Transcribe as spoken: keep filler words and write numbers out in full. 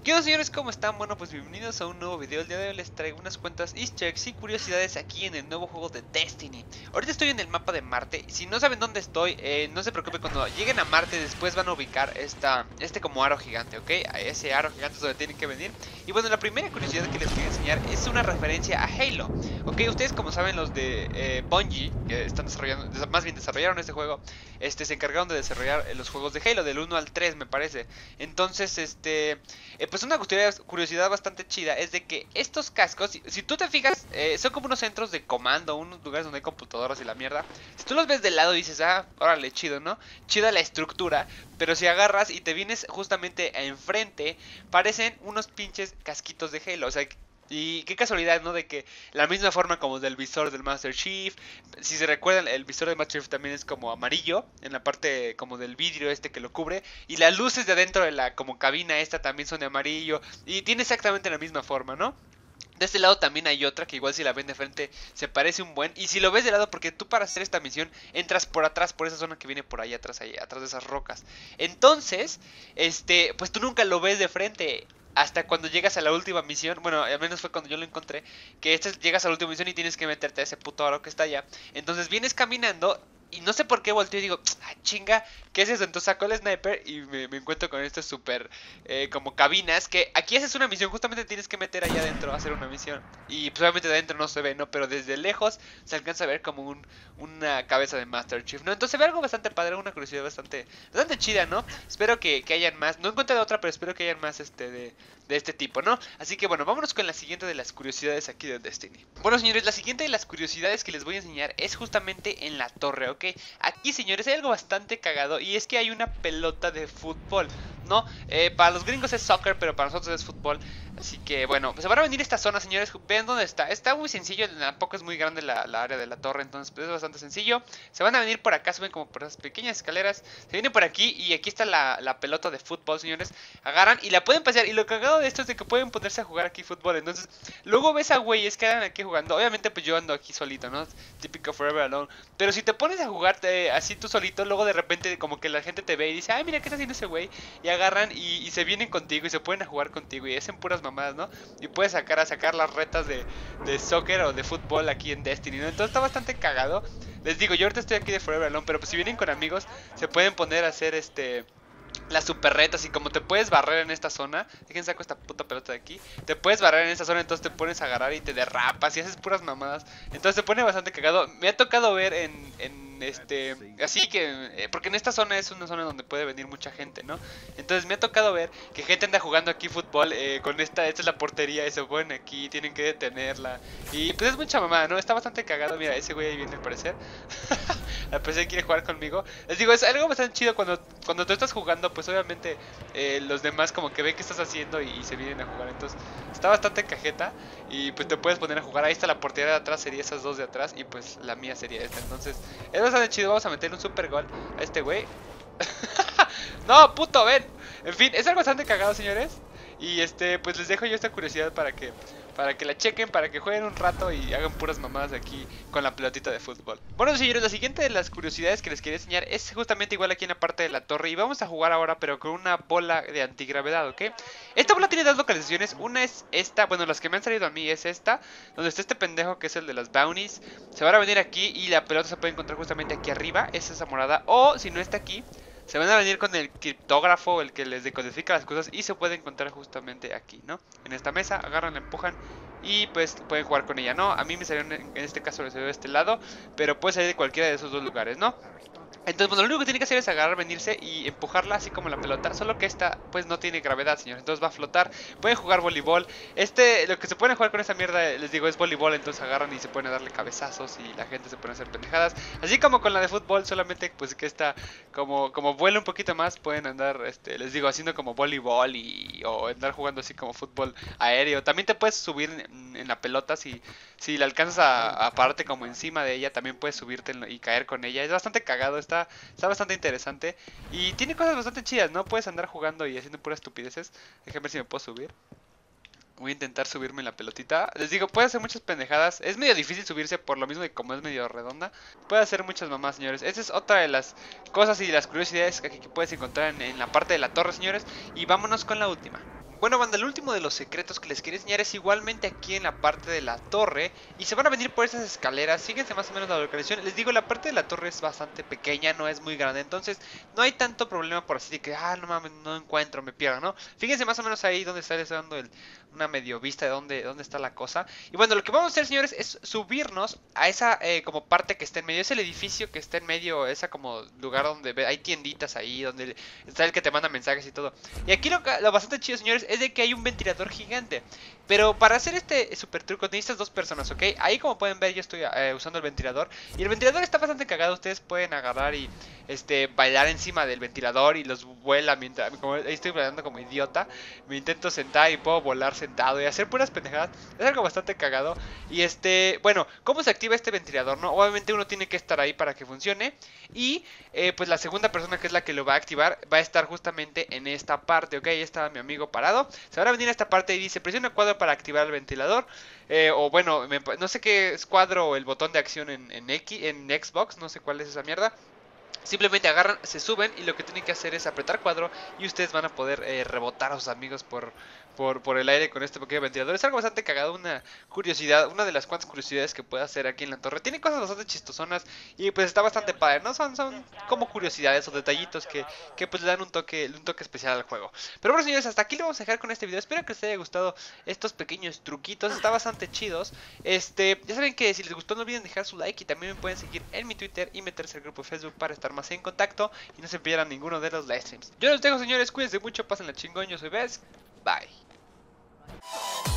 ¿Qué onda, señores? ¿Cómo están? Bueno, pues bienvenidos a un nuevo video. El día de hoy les traigo unas cuantas easter eggs y curiosidades aquí en el nuevo juego de Destiny. Ahorita estoy en el mapa de Marte. Si no saben dónde estoy, eh, no se preocupen. Cuando lleguen a Marte después van a ubicar esta, este como aro gigante, ¿ok? A ese aro gigante es donde tienen que venir. Y bueno, la primera curiosidad que les quiero enseñar es una referencia a Halo, ¿ok? Ustedes, como saben, los de eh, Bungie, que están desarrollando, más bien desarrollaron este juego, este, se encargaron de desarrollar los juegos de Halo, del uno al tres me parece. Entonces, este... Eh, pues una curiosidad bastante chida es de que estos cascos, si, si tú te fijas, eh, son como unos centros de comando, unos lugares donde hay computadoras y la mierda. Si tú los ves de lado dices, ah, órale, chido, ¿no? Chida la estructura, pero si agarras y te vienes justamente enfrente, parecen unos pinches casquitos de Halo, o sea... Y qué casualidad, ¿no? De que la misma forma como del visor del Master Chief. Si se recuerdan, el visor del Master Chief también es como amarillo, en la parte como del vidrio este que lo cubre. Y las luces de adentro de la como cabina esta también son de amarillo. Y tiene exactamente la misma forma, ¿no? De este lado también hay otra que igual si la ven de frente se parece un buen. Y si lo ves de lado, porque tú para hacer esta misión entras por atrás, por esa zona que viene por ahí atrás, ahí, atrás de esas rocas. Entonces, este, pues tú nunca lo ves de frente hasta cuando llegas a la última misión. Bueno, al menos fue cuando yo lo encontré, que este, llegas a la última misión y tienes que meterte a ese puto aro que está allá. Entonces vienes caminando y no sé por qué volteo y digo, ah, chinga, ¿qué es eso? Entonces saco el sniper y me, me encuentro con estos super eh, como cabinas, que aquí haces una misión, justamente tienes que meter allá adentro a hacer una misión. Y pues obviamente de adentro no se ve, ¿no? Pero desde lejos se alcanza a ver como un, una cabeza de Master Chief, ¿no? Entonces se ve algo bastante padre, una curiosidad bastante, bastante chida, ¿no? Espero que, que hayan más, no encontré otra, pero espero que hayan más este de, de este tipo, ¿no? Así que bueno, vámonos con la siguiente de las curiosidades aquí de Destiny. Bueno, señores, la siguiente de las curiosidades que les voy a enseñar es justamente en la torre, ¿ok? Aquí, señores, hay algo bastante cagado y es que hay una pelota de fútbol, ¿no? Eh, para los gringos es soccer, pero para nosotros es fútbol. Así que bueno, pues se van a venir esta zona, señores. Vean dónde está. Está muy sencillo, tampoco es muy grande la, la área de la torre, entonces pues es bastante sencillo. Se van a venir por acá, suben como por esas pequeñas escaleras. Se vienen por aquí y aquí está la, la pelota de fútbol, señores. Agarran y la pueden pasear. Y lo cagado de esto es de que pueden ponerse a jugar aquí fútbol. Entonces, luego ves a güeyes que andan aquí jugando. Obviamente pues yo ando aquí solito, ¿no? Típico Forever Alone. Pero si te pones a jugar te, así tú solito, luego de repente como que la gente te ve y dice, ay, mira, ¿qué está haciendo ese güey? Y agarran y, y se vienen contigo y se pueden a jugar contigo y hacen puras mamadas, ¿no? Y puedes sacar a sacar las retas de, de soccer o de fútbol aquí en Destiny, ¿no? Entonces está bastante cagado. Les digo, yo ahorita estoy aquí de Forever Alone, pero pues si vienen con amigos se pueden poner a hacer este... las super retas. Y como te puedes barrer en esta zona, dejen saco esta puta pelota de aquí, te puedes barrer en esta zona, entonces te pones a agarrar y te derrapas y haces puras mamadas. Entonces se pone bastante cagado. Me ha tocado ver en, en este, así que, eh, porque en esta zona es una zona donde puede venir mucha gente, ¿no? Entonces me ha tocado ver que gente anda jugando aquí fútbol, eh, con esta, esta es la portería y se ponen aquí, tienen que detenerla. Y pues es mucha mamada, ¿no? Está bastante cagado. Mira, ese güey ahí viene al parecer. Al parecer quiere jugar conmigo. Les digo, es algo bastante chido cuando, cuando tú estás jugando, pues obviamente eh, los demás como que ven qué estás haciendo y, y se vienen a jugar. Entonces está bastante cajeta y pues te puedes poner a jugar. Ahí está la portería de atrás, sería esas dos de atrás y pues la mía sería esta. Entonces es bastante chido. Vamos a meter un super gol a este güey. No, puto, ven. En fin, es algo bastante cagado, señores. Y este, pues les dejo yo esta curiosidad para que para que la chequen, para que jueguen un rato y hagan puras mamadas aquí con la pelotita de fútbol. Bueno, señores, la siguiente de las curiosidades que les quería enseñar es justamente igual aquí en la parte de la torre. Y vamos a jugar ahora, pero con una bola de antigravedad, ¿ok? Esta bola tiene dos localizaciones. Una es esta, bueno, las que me han salido a mí es esta, donde está este pendejo que es el de las bounties. Se van a venir aquí y la pelota se puede encontrar justamente aquí arriba, es esa morada. O si no está aquí, se van a venir con el criptógrafo, el que les decodifica las cosas, y se puede encontrar justamente aquí, ¿no? En esta mesa, agarran, la empujan y pues pueden jugar con ella, ¿no? A mí me salió, en este caso le salió de este lado, pero puede salir de cualquiera de esos dos lugares, ¿no? Entonces, bueno, lo único que tiene que hacer es agarrar, venirse y empujarla así como la pelota. Solo que esta, pues, no tiene gravedad, señores. Entonces va a flotar. Pueden jugar voleibol. Este, lo que se pueden jugar con esta mierda, les digo, es voleibol. Entonces agarran y se pueden darle cabezazos y la gente se pone a hacer pendejadas. Así como con la de fútbol, solamente pues que esta, como, como vuela un poquito más, pueden andar, este, les digo, haciendo como voleibol y, o andar jugando así como fútbol aéreo. También te puedes subir en, en la pelota si, si la alcanzas a, a pararte como encima de ella. También puedes subirte en, y caer con ella. Es bastante cagado, está Está bastante interesante y tiene cosas bastante chidas, ¿no? Puedes andar jugando y haciendo puras estupideces. Déjame ver si me puedo subir. Voy a intentar subirme en la pelotita. Les digo, puede hacer muchas pendejadas. Es medio difícil subirse por lo mismo de como es medio redonda. Puede hacer muchas mamás, señores. Esa es otra de las cosas y las curiosidades que, que puedes encontrar en, en la parte de la torre, señores. Y vámonos con la última. Bueno, banda, el último de los secretos que les quería enseñar es igualmente aquí en la parte de la torre. Y se van a venir por esas escaleras. Fíjense más o menos la localización. Les digo, la parte de la torre es bastante pequeña, no es muy grande. Entonces no hay tanto problema por así de que, ah, no mames, no encuentro, me pierdo, ¿no? Fíjense más o menos ahí donde está les dando el, una medio vista de dónde, dónde está la cosa. Y bueno, lo que vamos a hacer, señores, es subirnos a esa eh, como parte que está en medio. Es el edificio que está en medio, esa como lugar donde ve, hay tienditas ahí, donde está el que te manda mensajes y todo. Y aquí lo, lo bastante chido, señores, es de que hay un ventilador gigante. Pero para hacer este super truco necesitas dos personas, ¿ok? Ahí como pueden ver yo estoy eh, usando el ventilador. Y el ventilador está bastante cagado. Ustedes pueden agarrar y este bailar encima del ventilador y los vuela mientras... Como, ahí estoy bailando como idiota. Me intento sentar y puedo volar sentado y hacer puras pendejadas. Es algo bastante cagado. Y este... Bueno, ¿cómo se activa este ventilador, no? Obviamente uno tiene que estar ahí para que funcione. Y eh, pues la segunda persona, que es la que lo va a activar, va a estar justamente en esta parte, ¿ok? Ahí estaba mi amigo parado. Se van a venir a esta parte y dice, presiona cuadro para activar el ventilador. Eh, o bueno, me, no sé qué es cuadro o el botón de acción en, en, X, en Xbox, no sé cuál es esa mierda. Simplemente agarran, se suben y lo que tienen que hacer es apretar cuadro y ustedes van a poder eh, rebotar a sus amigos por, por, por el aire con este pequeño ventilador. Es algo bastante cagado, una curiosidad, una de las cuantas curiosidades que puede hacer aquí en la torre. Tiene cosas bastante chistosonas y pues está bastante padre, ¿no? Son, son como curiosidades o detallitos que, que pues le dan un toque, un toque especial al juego. Pero bueno, señores, hasta aquí lo vamos a dejar con este video. Espero que les haya gustado estos pequeños truquitos, están bastante chidos. Este, ya saben que si les gustó no olviden dejar su like y también me pueden seguir en mi Twitter y meterse al grupo de Facebook para estar más en contacto y no se pierdan ninguno de los live streams. Yo los dejo, señores, cuídense mucho, pasen la chingón, yo soy Bes, bye.